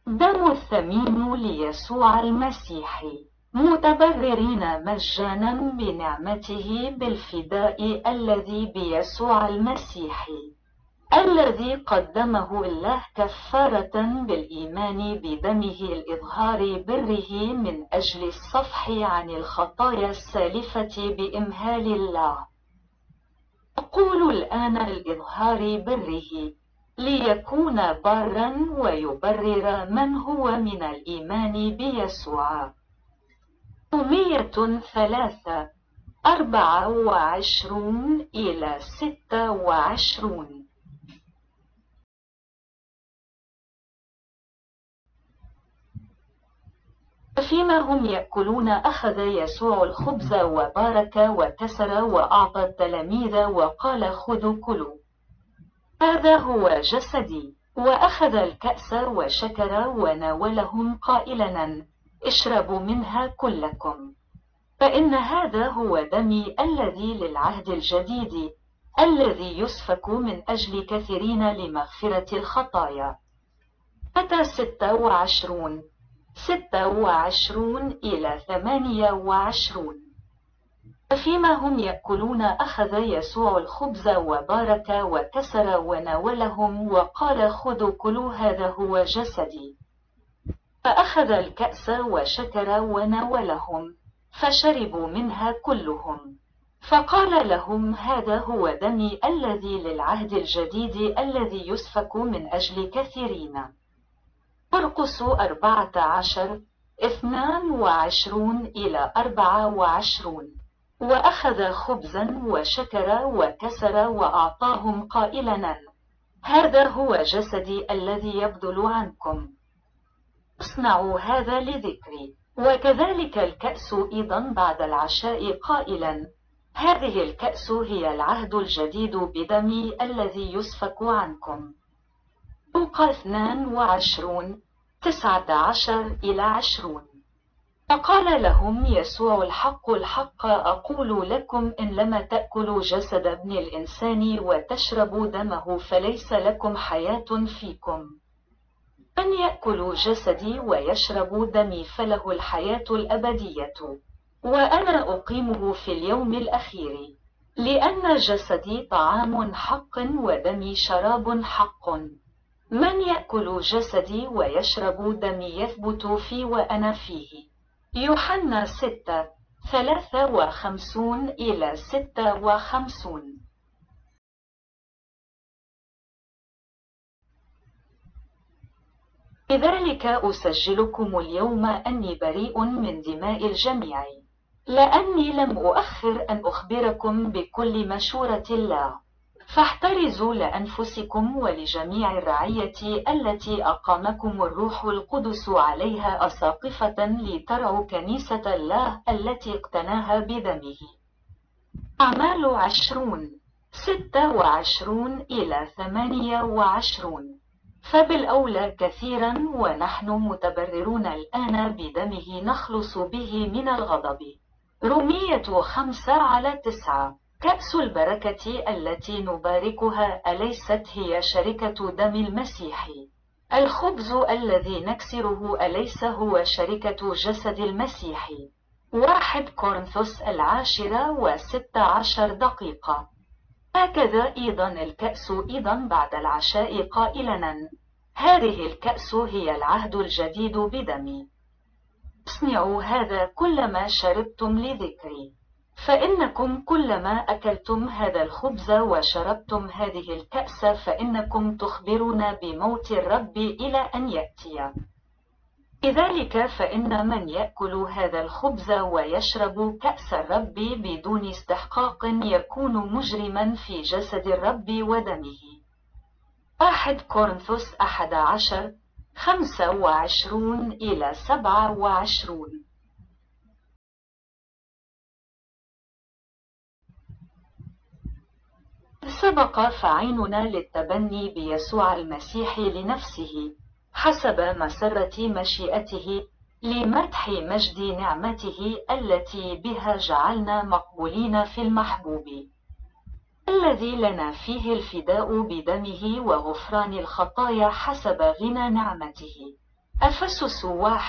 دم الثمين ليسوع المسيح، متبررين مجانا بنعمته بالفداء الذي بيسوع المسيح، الذي قدمه الله كفارة بالإيمان بدمه الإظهار بره من أجل الصفح عن الخطايا السالفة بإمهال الله. أقول الآن الإظهار بره ليكون بارا ويبرر من هو من الإيمان بيسوع. رومية 3:24 إلى 26. فيما هم يأكلون أخذ يسوع الخبز وبارك وكسر وأعطى التلاميذ وقال: خذوا كلوا، هذا هو جسدي. وأخذ الكأس وشكر وناولهم قائلا: اشربوا منها كلكم، فإن هذا هو دمي الذي للعهد الجديد، الذي يسفك من أجل كثيرين لمغفرة الخطايا. متى 26 إلى 28. فيما هم يأكلون أخذ يسوع الخبز وبارك وكسر وناولهم وقال: خذوا كلوا، هذا هو جسدي. فأخذ الكأس وشكر وناولهم، فشربوا منها كلهم، فقال لهم: هذا هو دمي الذي للعهد الجديد، الذي يسفك من أجل كثيرين. مرقس 14:22 إلى 24. وأخذ خبزا وشكر وكسر وأعطاهم قائلا: هذا هو جسدي الذي يبذل عنكم، اصنعوا هذا لذكري. وكذلك الكأس أيضا بعد العشاء قائلا: هذه الكأس هي العهد الجديد بدمي الذي يسفك عنكم. لوقا 22:19 إلى 20. فقال لهم يسوع: الحق الحق أقول لكم، إن لم تأكلوا جسد ابن الإنسان وتشربوا دمه فليس لكم حياة فيكم. من يأكل جسدي ويشرب دمي فله الحياة الأبدية، وأنا أقيمه في اليوم الأخير، لأن جسدي طعام حق ودمي شراب حق. من يأكل جسدي ويشرب دمي يثبت في وأنا فيه. يوحنا 6:53 إلى 56. لذلك أسجلكم اليوم أني بريء من دماء الجميع، لأني لم أؤخر أن أخبركم بكل مشورة الله. فاحترزوا لأنفسكم ولجميع الرعية التي أقامكم الروح القدس عليها أساقفة لترعوا كنيسة الله التي اقتناها بدمه. أعمال 20:26 إلى 28. فبالأولى كثيرا ونحن متبررون الآن بدمه نخلص به من الغضب. رومية 5:9. كأس البركة التي نباركها أليست هي شركة دم المسيح؟ الخبز الذي نكسره أليس هو شركة جسد المسيح؟ 1 كورنثوس 10:16. هكذا أيضا الكأس أيضا بعد العشاء قائلا: هذه الكأس هي العهد الجديد بدمي، اصنعوا هذا كلما شربتم لذكري. فإنكم كلما أكلتم هذا الخبز وشربتم هذه الكأس فإنكم تخبرون بموت الرب إلى أن يأتي. لذلك فإن من يأكل هذا الخبز ويشرب كأس الرب بدون استحقاق يكون مجرما في جسد الرب ودمه. 1 كورنثوس 11:25 إلى 27. سبق فعيننا للتبني بيسوع المسيح لنفسه حسب مسرة مشيئته لمدح مجد نعمته التي بها جعلنا مقبولين في المحبوب، الذي لنا فيه الفداء بدمه وغفران الخطايا حسب غنى نعمته، أفسس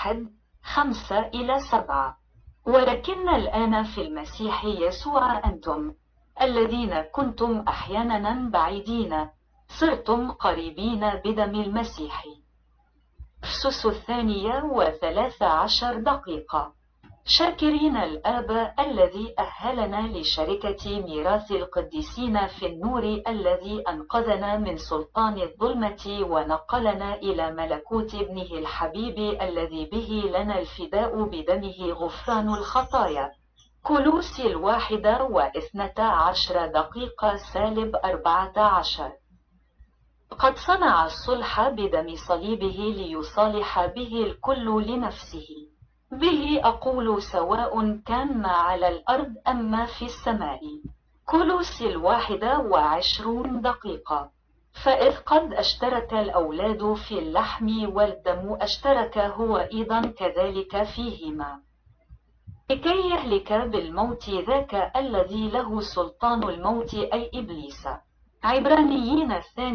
1:5-7. ولكن الآن في المسيح يسوع أنتم الذين كنتم أحيانا بعيدين صرتم قريبين بدم المسيح. أفسس 2:13. شاكرين الآب الذي أهلنا لشركة ميراث القديسين في النور الذي أنقذنا من سلطان الظلمة ونقلنا إلى ملكوت ابنه الحبيب الذي به لنا الفداء بدمه غفران الخطايا. كولوسي 1:12-14. قد صنع الصلح بدم صليبه ليصالح به الكل لنفسه. به أقول سواء كان ما على الأرض أم ما في السماء. كولوسي 21. فإذ قد اشترك الأولاد في اللحم والدم اشترك هو أيضا كذلك فيهما، لكي يهلك بالموت ذاك الذي له سلطان الموت أي إبليس. عبرانيين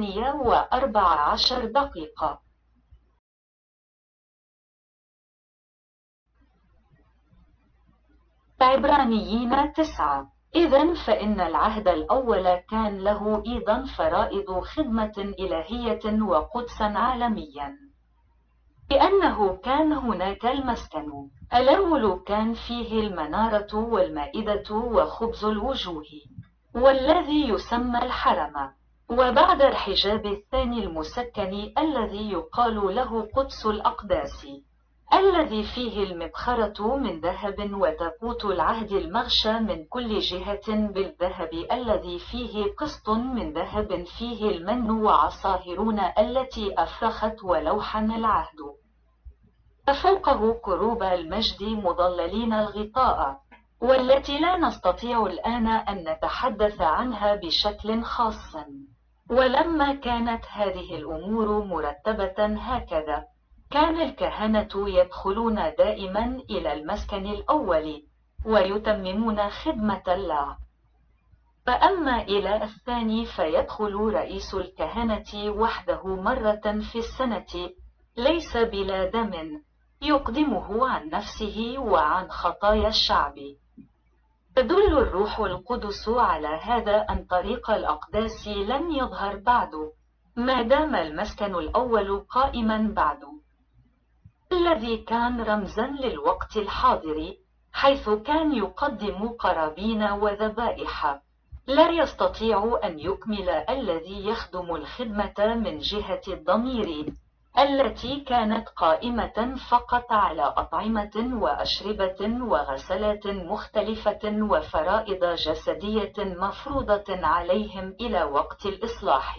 2:14. عبرانيين 9. إذن فإن العهد الأول كان له أيضا فرائض خدمة إلهية وقدسا عالميا، لأنه كان هناك المسكن الأول كان فيه المنارة والمائدة وخبز الوجوه والذي يسمى الحرم، وبعد الحجاب الثاني المسكن الذي يقال له قدس الأقداس الذي فيه المبخرة من ذهب وتابوت العهد المغشى من كل جهة بالذهب الذي فيه قسط من ذهب فيه المن وعصاهرون التي أفرخت ولوحا العهد، ففوقه كروب المجد مضللين الغطاء، والتي لا نستطيع الآن أن نتحدث عنها بشكل خاص. ولما كانت هذه الأمور مرتبة هكذا كان الكهنة يدخلون دائما إلى المسكن الأول ويتممون خدمة الله. فأما إلى الثاني فيدخل رئيس الكهنة وحده مرة في السنة ليس بلا دم يقدمه عن نفسه وعن خطايا الشعب. تدل الروح القدس على هذا أن طريق الأقداس لم يظهر بعد ما دام المسكن الأول قائما بعد، الذي كان رمزا للوقت الحاضر حيث كان يقدم قرابين وذبائح. لا يستطيع أن يكمل الذي يخدم الخدمة من جهة الضمير التي كانت قائمة فقط على أطعمة وأشربة وغسلات مختلفة وفرائض جسدية مفروضة عليهم إلى وقت الإصلاح.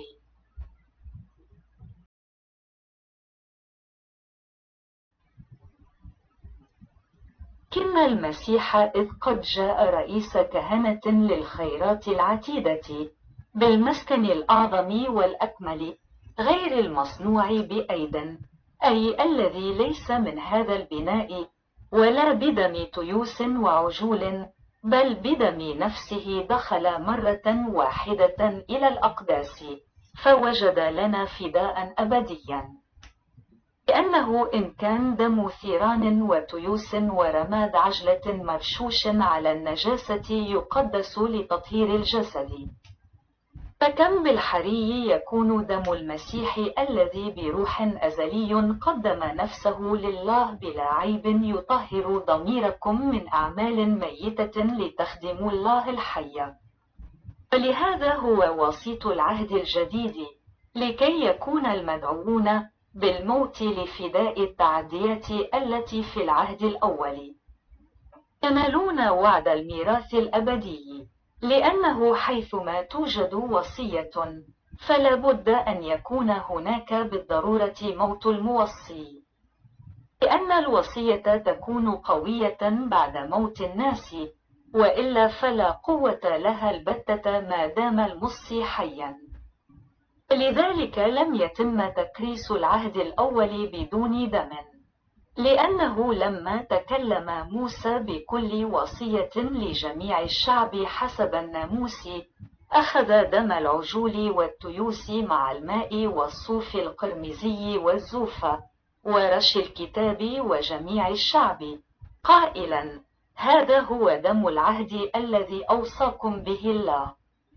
لكن المسيح إذ قد جاء رئيس كهنة للخيرات العتيدة بالمسكن الأعظم والأكمل غير المصنوع بأيد، أي الذي ليس من هذا البناء ولا بدم تيوس وعجول بل بدم نفسه دخل مرة واحدة إلى الأقداس فوجد لنا فداء أبديا. لأنه إن كان دم ثيران وتيوس ورماد عجلة مرشوش على النجاسة يقدس لتطهير الجسد، فكم بالحري يكون دم المسيح الذي بروح أزلي قدم نفسه لله بلا عيب يطهر ضميركم من أعمال ميتة لتخدموا الله الحي. فلهذا هو وسيط العهد الجديد لكي يكون المدعوون بالموت لفداء التعديات التي في العهد الأول ينالون وعد الميراث الأبدي، لأنه حيثما توجد وصية فلا بد أن يكون هناك بالضرورة موت الموصي، لأن الوصية تكون قوية بعد موت الناس، وإلا فلا قوة لها البتة ما دام الموصي حيا. لذلك لم يتم تكريس العهد الأول بدون دم، لأنه لما تكلم موسى بكل وصية لجميع الشعب حسب الناموس أخذ دم العجول والتيوس مع الماء والصوف القرمزي والزوفة ورش الكتاب وجميع الشعب، قائلا: هذا هو دم العهد الذي أوصاكم به الله.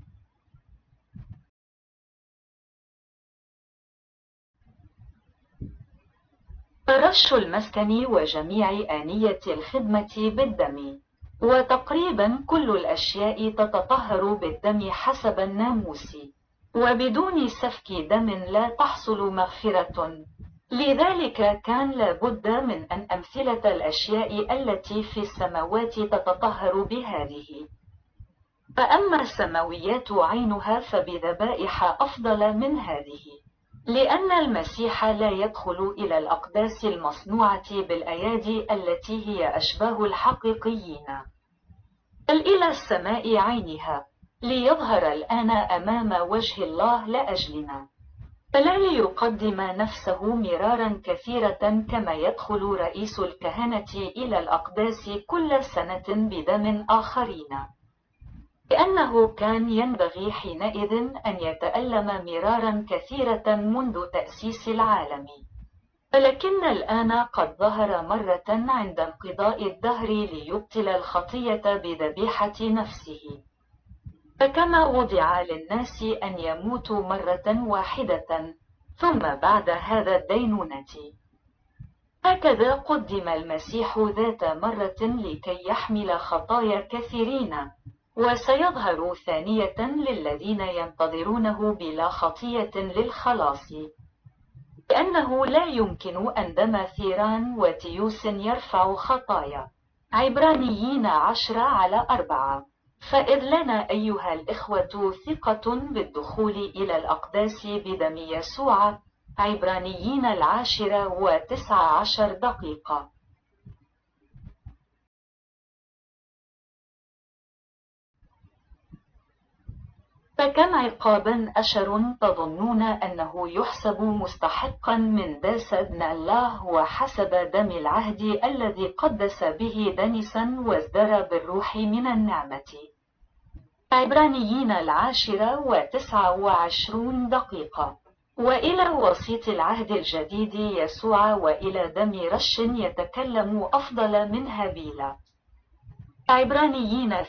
رش المسكن وجميع آنية الخدمة بالدم، وتقريبا كل الأشياء تتطهر بالدم حسب الناموس، وبدون سفك دم لا تحصل مغفرة. لذلك كان لابد من أن أمثلة الأشياء التي في السماوات تتطهر بهذه، فأما السماويات عينها فبذبائح أفضل من هذه، لأن المسيح لا يدخل إلى الأقداس المصنوعة بالأيادي التي هي أشباه الحقيقيين، بل إلى السماء عينها، ليظهر الآن أمام وجه الله لأجلنا، فلا ليقدم نفسه مرارا كثيرة كما يدخل رئيس الكهنة إلى الأقداس كل سنة بدم آخرين، لأنه كان ينبغي حينئذ أن يتألم مرارا كثيرة منذ تأسيس العالم، ولكن الآن قد ظهر مرة عند انقضاء الدهر ليبطل الخطية بذبيحة نفسه. فكما وضع للناس أن يموتوا مرة واحدة ثم بعد هذا الدينونة، هكذا قدم المسيح ذات مرة لكي يحمل خطايا كثيرين، وسيظهر ثانية للذين ينتظرونه بلا خطية للخلاص، لأنه لا يمكن أن دم ثيران وتيوس يرفع خطايا. عبرانيين 10:4. فإذ لنا أيها الإخوة ثقة بالدخول إلى الأقداس بدم يسوع. عبرانيين 10:19. فكم عقابا أشر تظنون أنه يحسب مستحقا من داس ابن الله وحسب دم العهد الذي قدس به دنسا وازدرى بالروح من النعمة. عبرانيين 10:29. وإلى وسيط العهد الجديد يسوع وإلى دم رش يتكلم أفضل من هابيل. عبرانيين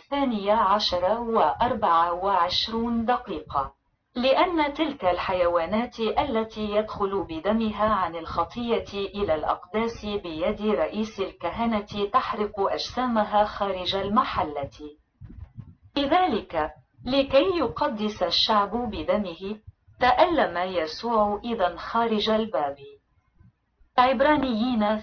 12:24. لأن تلك الحيوانات التي يدخل بدمها عن الخطية إلى الأقداس بيد رئيس الكهنة تحرق أجسامها خارج المحلة، لذلك لكي يقدس الشعب بدمه تألم يسوع إذا خارج الباب. عبرانيين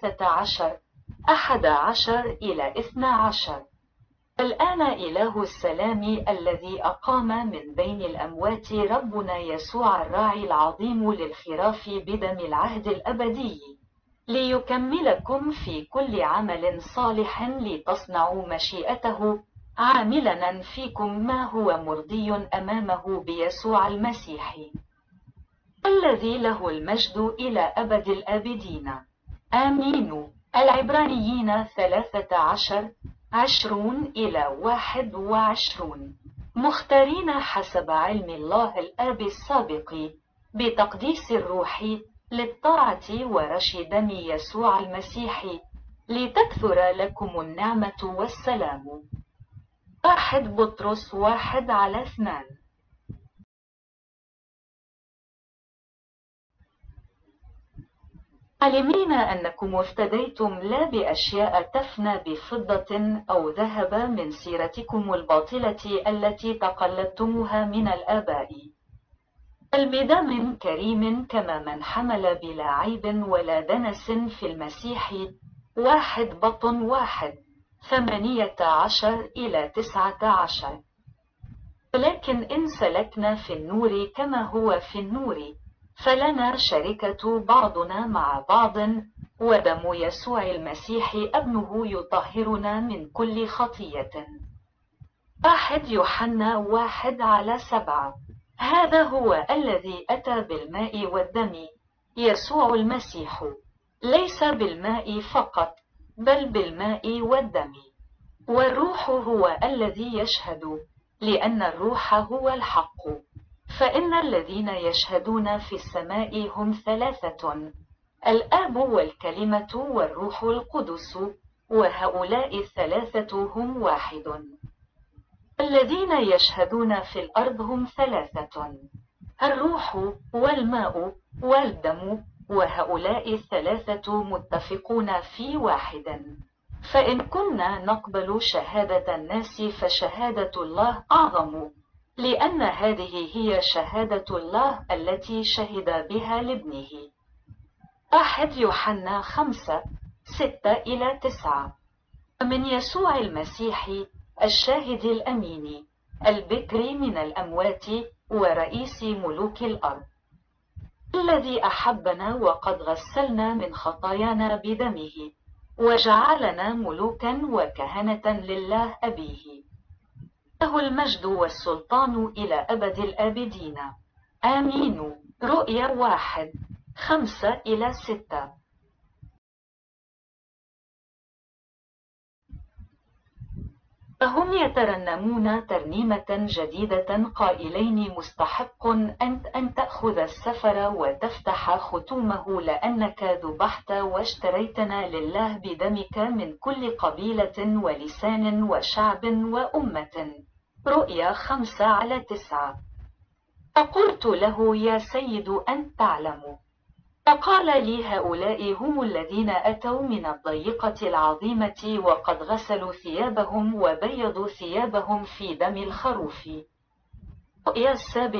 13:11-12. الآن إله السلام الذي أقام من بين الأموات ربنا يسوع الراعي العظيم للخراف بدم العهد الأبدي، ليكملكم في كل عمل صالح لتصنعوا مشيئته، عاملا فيكم ما هو مرضي أمامه بيسوع المسيح، الذي له المجد إلى أبد الآبدين. آمين. العبرانيين 13:20-21. مختارين حسب علم الله الآب السابق بتقديس الروح للطاعة ورش دم يسوع المسيح، لتكثر لكم النعمة والسلام. 1 بطرس 1:2. عالمين أنكم افتديتم لا بأشياء تفنى بفضة أو ذهب من سيرتكم الباطلة التي تقلدتموها من الآباء، بل بدم كريم كما من حمل بلا عيب ولا دنس في المسيح. 1 بطن 1:18-19. ولكن إن سلكنا في النور كما هو في النور، فلنا شركة بعضنا مع بعض، ودم يسوع المسيح ابنه يطهرنا من كل خطية. 1 يوحنا 1:7. هذا هو الذي أتى بالماء والدم، يسوع المسيح، ليس بالماء فقط بل بالماء والدم. والروح هو الذي يشهد، لأن الروح هو الحق. فإن الذين يشهدون في السماء هم 3: الآب والكلمة والروح القدس، وهؤلاء الثلاثة هم واحد. الذين يشهدون في الأرض هم ثلاثة: الروح والماء والدم، وهؤلاء الثلاثة متفقون في واحد. فإن كنا نقبل شهادة الناس فشهادة الله أعظم، لأن هذه هي شهادة الله التي شهد بها لابنه. 1 يوحنا 5:6-9. من يسوع المسيح الشاهد الأمين، البكر من الأموات ورئيس ملوك الأرض، الذي أحبنا وقد غسلنا من خطايانا بدمه وجعلنا ملوكا وكهنة لله أبيه. له المجد والسلطان إلى أبد الآبدين، آمين. رؤيا 1:5-6. فهم يترنمون ترنيمة جديدة قائلين: مستحق أنت أن تأخذ السفر وتفتح ختومه، لأنك ذبحت واشتريتنا لله بدمك من كل قبيلة ولسان وشعب وأمة. رؤيا 5:9. فقلت له: يا سيد أنت تعلم. فقال لي: هؤلاء هم الذين أتوا من الضيقة العظيمة وقد غسلوا ثيابهم وبيضوا ثيابهم في دم الخروف. رؤيا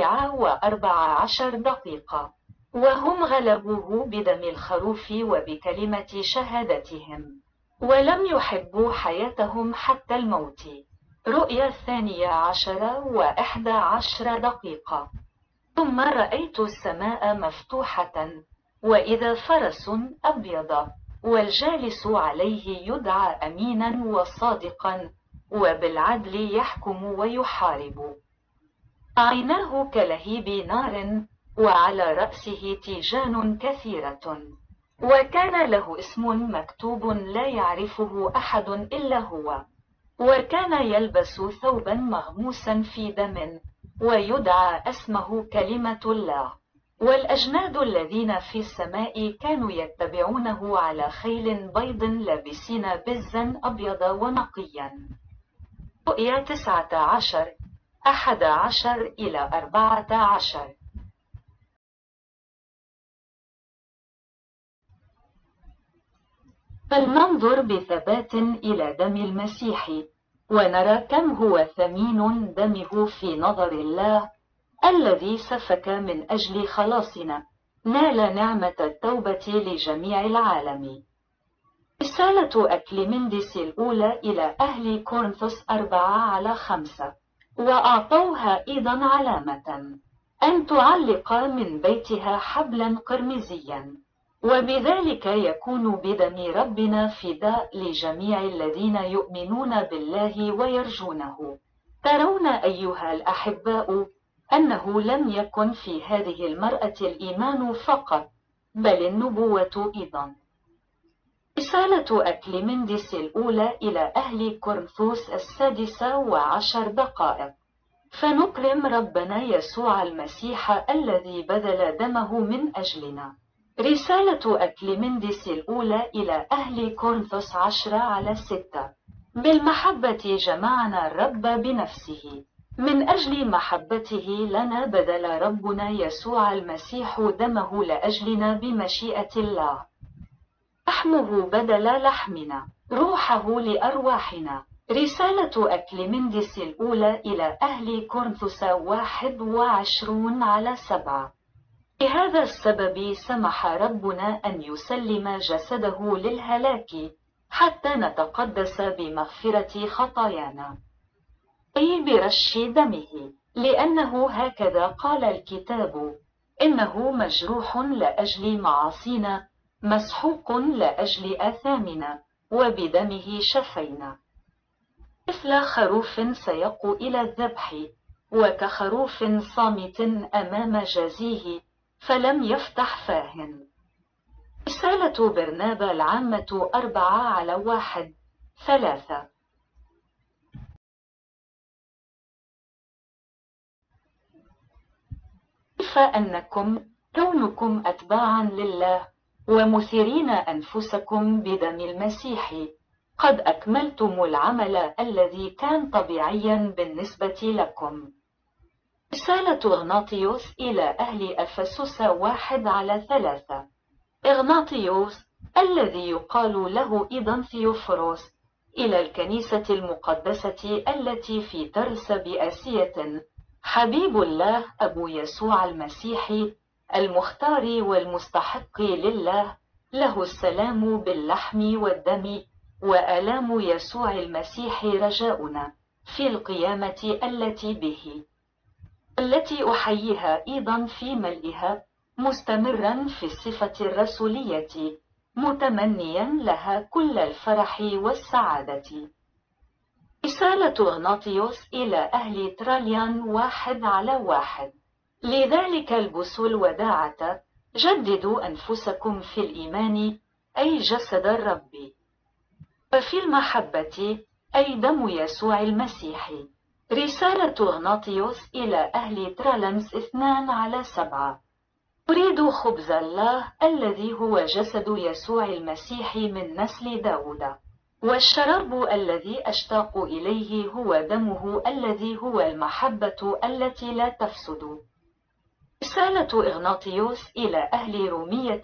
7:14. وهم غلبوه بدم الخروف وبكلمة شهادتهم، ولم يحبوا حياتهم حتى الموت. رؤيا 12:11. ثم رأيت السماء مفتوحة، وإذا فرس أبيض، والجالس عليه يدعى أمينا وصادقا، وبالعدل يحكم ويحارب. عيناه كلهيب نار، وعلى رأسه تيجان كثيرة، وكان له اسم مكتوب لا يعرفه أحد إلا هو، وكان يلبس ثوبا مغموسا في دم، ويدعى اسمه كلمة الله. والأجناد الذين في السماء كانوا يتبعونه على خيل بيض لابسين بزا أبيض ونقيا. رؤيا 19:11-14. فلننظر بثبات إلى دم المسيح، ونرى كم هو ثمين دمه في نظر الله، الذي سفك من أجل خلاصنا، نال نعمة التوبة لجميع العالم. رسالة أكليمندس الأولى إلى أهل كورنثوس 4:5. وأعطوها أيضا علامة: أن تعلق من بيتها حبلا قرمزيا، وبذلك يكون بدم ربنا فداء لجميع الذين يؤمنون بالله ويرجونه. ترون أيها الأحباء أنه لم يكن في هذه المرأة الإيمان فقط، بل النبوة أيضا. رسالة أكليمندس الأولى إلى أهل كورنثوس 6:10. فنكرم ربنا يسوع المسيح الذي بذل دمه من أجلنا. رسالة أكليمندس الأولى إلى أهل كورنثوس 10:6. بالمحبة جمعنا الرب بنفسه، من أجل محبته لنا بذل ربنا يسوع المسيح دمه لأجلنا بمشيئة الله. لحمه بدل لحمنا، روحه لأرواحنا. رسالة أكليمندس الأولى إلى أهل كورنثوس 21:7. لهذا السبب سمح ربنا أن يسلم جسده للهلاك حتى نتقدس بمغفرة خطايانا، أي برش دمه، لأنه هكذا قال الكتاب: إنه مجروح لأجل معاصينا، مسحوق لأجل آثامنا، وبدمه شفينا. مثل خروف سيق إلى الذبح، وكخروف صامت أمام جازيه فلم يفتح فاه. رسالة برنابا العامة 4:1-3. كيف أنكم كونكم أتباعا لله ومثيرين أنفسكم بدم المسيح، قد أكملتم العمل الذي كان طبيعيا بالنسبة لكم. رسالة إغناطيوس إلى أهل أفسس 1:3. إغناطيوس الذي يقال له أيضا ثيوفروس، إلى الكنيسة المقدسة التي في ترس بآسية، حبيب الله أبو يسوع المسيح المختار والمستحق لله، له السلام باللحم والدم وآلام يسوع المسيح رجاؤنا في القيامة التي به، التي أحييها أيضا في ملئها، مستمرا في الصفة الرسولية، متمنيا لها كل الفرح والسعادة. رسالة إغناطيوس إلى أهل تراليان 1:1. لذلك البسوا الوداعة، جددوا أنفسكم في الإيمان، أي جسد الرب، وفي المحبة، أي دم يسوع المسيح. رسالة إغناطيوس إلى أهل ترالنس 2:7. أريد خبز الله الذي هو جسد يسوع المسيح من نسل داود، والشراب الذي أشتاق إليه هو دمه الذي هو المحبة التي لا تفسد. رسالة إغناطيوس إلى أهل رومية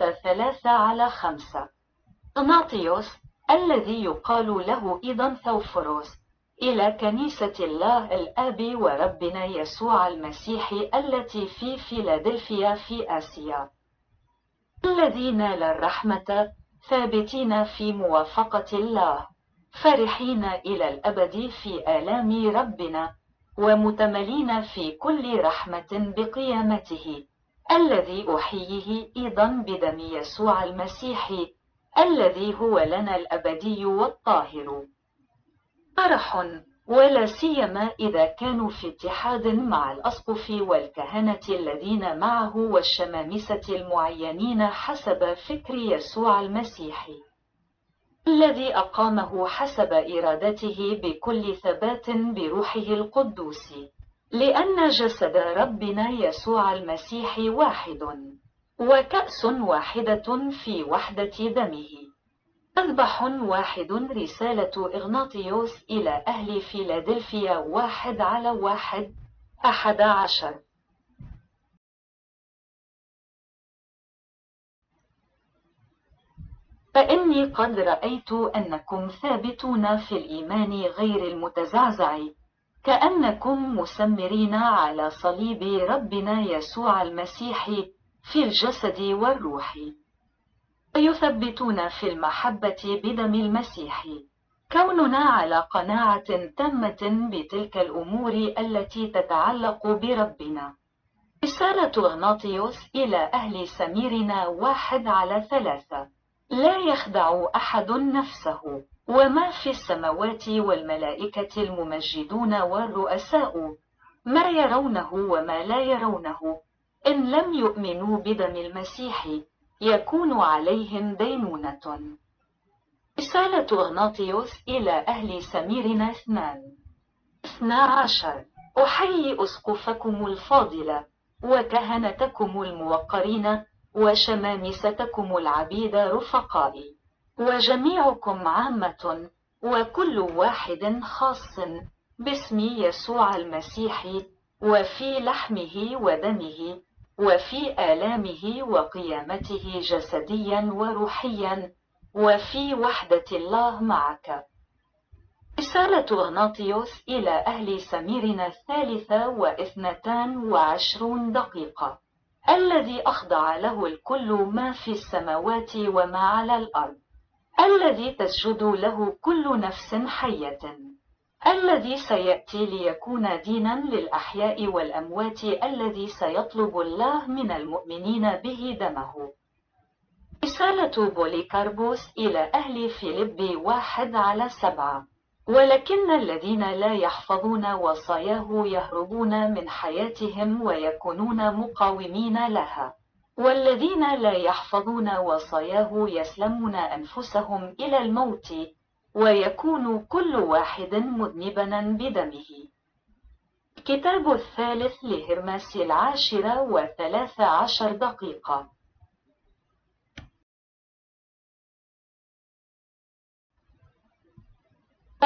3:5. إغناطيوس الذي يقال له أيضا ثوفروس، إلى كنيسة الله الآب وربنا يسوع المسيح التي في فيلادلفيا في آسيا، الذي نال الرحمة، ثابتين في موافقة الله، فرحين إلى الأبد في آلام ربنا، ومتملين في كل رحمة بقيامته، الذي أحييه أيضا بدم يسوع المسيح الذي هو لنا الأبدي والطاهر. فرح، ولا سيما إذا كانوا في اتحاد مع الأسقف والكهنة الذين معه والشمامسة المعينين حسب فكر يسوع المسيح، الذي أقامه حسب إرادته بكل ثبات بروحه القدوس، لأن جسد ربنا يسوع المسيح واحد، وكأس واحدة في وحدة دمه، مذبح واحد. رسالة إغناطيوس إلى أهل فيلادلفيا 1:1-11. فإني قد رأيت أنكم ثابتون في الإيمان غير المتزعزع، كأنكم مسمرين على صليب ربنا يسوع المسيح في الجسد والروح، ويثبتون في المحبة بدم المسيح، كوننا على قناعة تامة بتلك الأمور التي تتعلق بربنا. رسالة إغناطيوس إلى أهل سميرنا 1:3. لا يخدع أحد نفسه، وما في السماوات والملائكة الممجدون والرؤساء، ما يرونه وما لا يرونه، إن لم يؤمنوا بدم المسيح يكون عليهم دينونة. رسالة إغناطيوس إلى أهل سميرنا 2:12. أحيي أسقفكم الفاضلة، وكهنتكم الموقرين، وشمامستكم العبيد رفقائي، وجميعكم عامة، وكل واحد خاص، باسم يسوع المسيح، وفي لحمه ودمه، وفي آلامه وقيامته جسديا وروحيا، وفي وحدة الله معك. رسالة إغناطيوس إلى أهل سميرنا 3:22. الذي أخضع له الكل ما في السماوات وما على الأرض، الذي تسجد له كل نفس حية، الذي سيأتي ليكون دينا للأحياء والأموات، الذي سيطلب الله من المؤمنين به دمه. رسالة بوليكاربوس إلى أهل فيلبي 1:7. ولكن الذين لا يحفظون وصاياه يهربون من حياتهم ويكونون مقاومين لها، والذين لا يحفظون وصاياه يسلمون أنفسهم إلى الموت، ويكون كل واحد مذنبا بدمه. الكتاب الثالث لهرماس 10:13.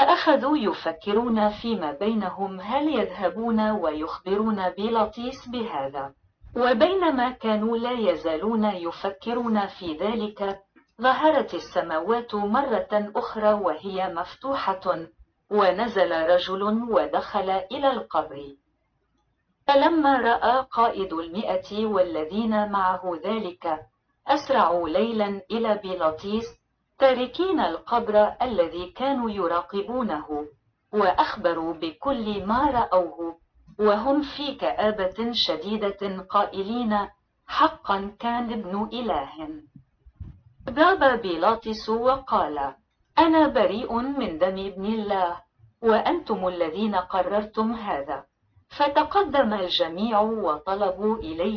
فأخذوا يفكرون فيما بينهم هل يذهبون ويخبرون بيلاطيس بهذا. وبينما كانوا لا يزالون يفكرون في ذلك، ظهرت السماوات مرة أخرى وهي مفتوحة، ونزل رجل ودخل إلى القبر. فلما رأى قائد 100 والذين معه ذلك، أسرعوا ليلا إلى بيلاطيس تاركين القبر الذي كانوا يراقبونه، وأخبروا بكل ما رأوه، وهم في كآبة شديدة قائلين: حقا كان ابن إله. جاب بيلاطس وقال: أنا بريء من دم ابن الله، وأنتم الذين قررتم هذا. فتقدم الجميع وطلبوا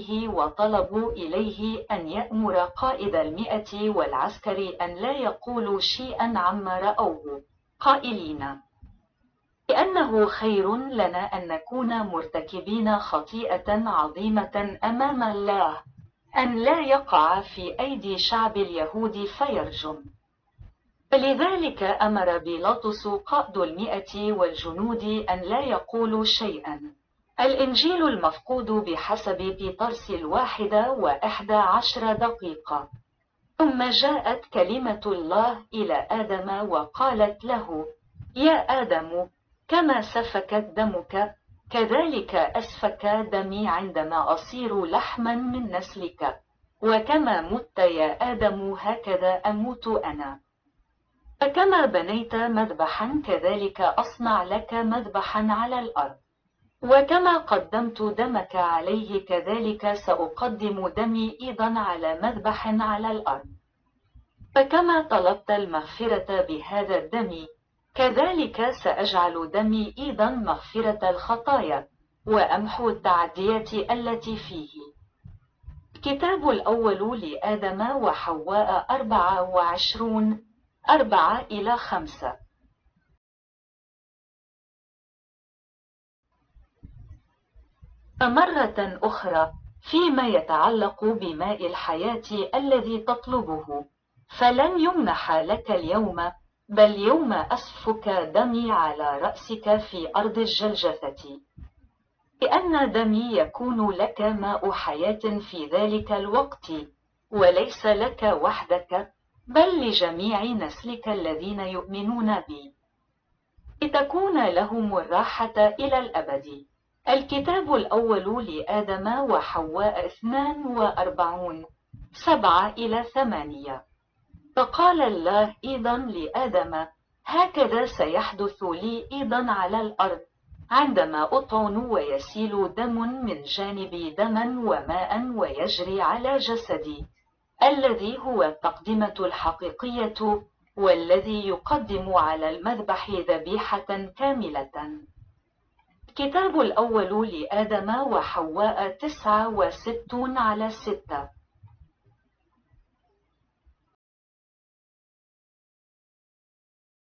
إليه أن يأمر قائد 100 والعسكر أن لا يقولوا شيئا عما رأوه، قائلين: لأنه خير لنا أن نكون مرتكبين خطيئة عظيمة أمام الله، أن لا يقع في أيدي شعب اليهود فيرجم. فلذلك أمر بيلاطس قائد 100 والجنود أن لا يقولوا شيئا. الإنجيل المفقود بحسب بطرس 1:11. ثم جاءت كلمة الله إلى آدم وقالت له: يا آدم، كما سفكت دمك كذلك أسفك دمي عندما أصير لحما من نسلك، وكما مت يا آدم هكذا أموت أنا. فكما بنيت مذبحا كذلك أصنع لك مذبحا على الأرض، وكما قدمت دمك عليه كذلك سأقدم دمي أيضا على مذبح على الأرض. فكما طلبت المغفرة بهذا الدم، كذلك سأجعل دمي أيضا مغفرة الخطايا، وأمحو التعديات التي فيه. الكتاب الأول لآدم وحواء 24:4-5. فمرة أخرى فيما يتعلق بماء الحياة الذي تطلبه، فلن يمنح لك اليوم، بل يوم أسفك دمي على رأسك في أرض الجلجثة، لأن دمي يكون لك ماء حياة في ذلك الوقت، وليس لك وحدك، بل لجميع نسلك الذين يؤمنون بي، لتكون لهم الراحة إلى الأبد. الكتاب الأول لآدم وحواء 42:7-8. فقال الله أيضا لآدم: هكذا سيحدث لي أيضا على الأرض، عندما أطعن ويسيل دم من جانبي دما وماء ويجري على جسدي، الذي هو التقدمة الحقيقية، والذي يقدم على المذبح ذبيحة كاملة. الكتاب الأول لآدم وحواء 69:6.